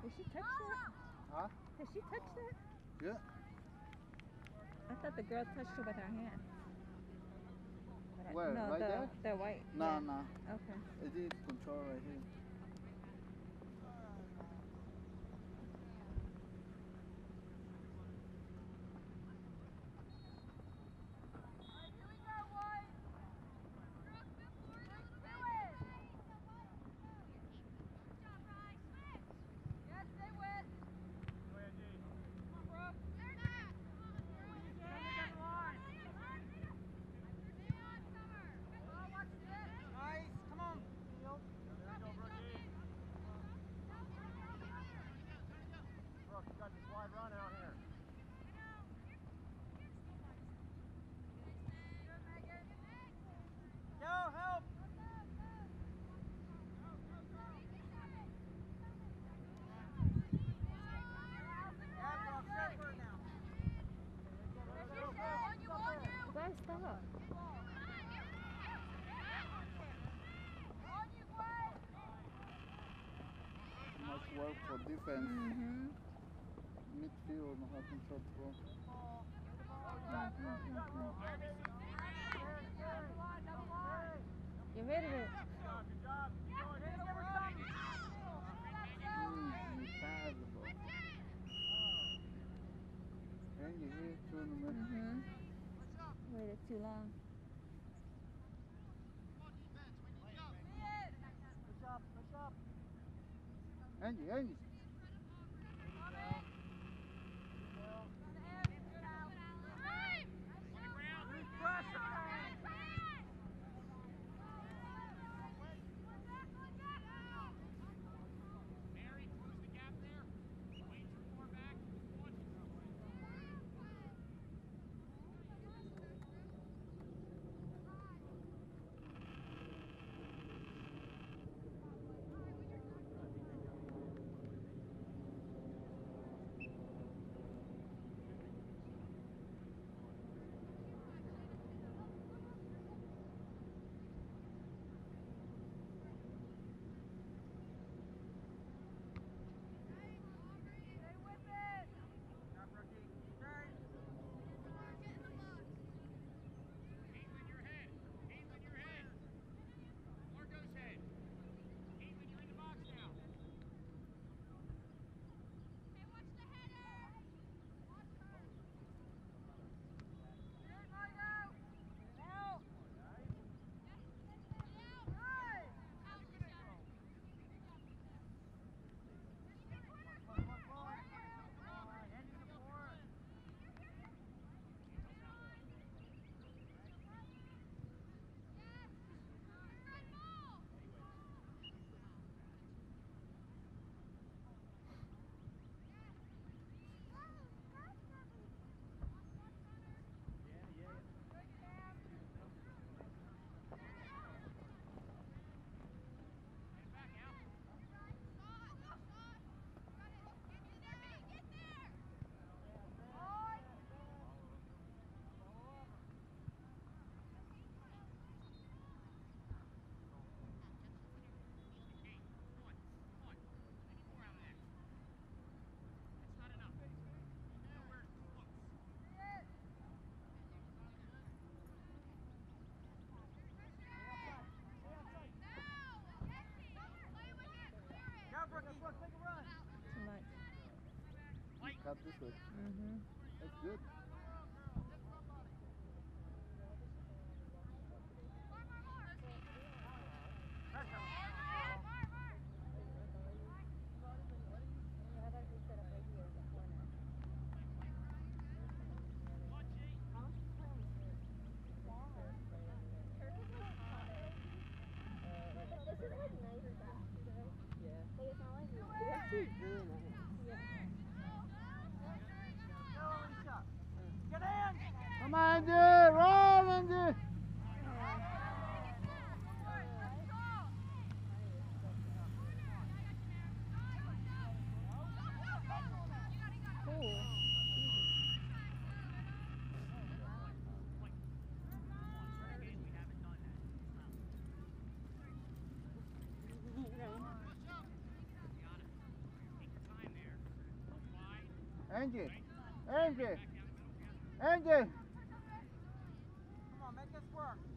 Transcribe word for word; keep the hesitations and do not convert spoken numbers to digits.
Did she touch that? Huh? Did she touch that? Yeah. I thought the girl touched her with her hand. Where? No, right the, there? the white. No, yeah. no. Okay. It is control right here. Guys, stop. Much work for defense. Mm-hmm. Midfield no have control ball. You hit it. Good job, good job. Mm, you pass the ball. And you hit two in the middle. Mm-hmm. Waited too long. Push up, push up. Angie, Angie. Too much. Cut this way. Mm-hmm. That's good. Yeah. It's actually really nice. Yeah. Go, Alicia. Angie. Angie. Angie. Come on, make this work.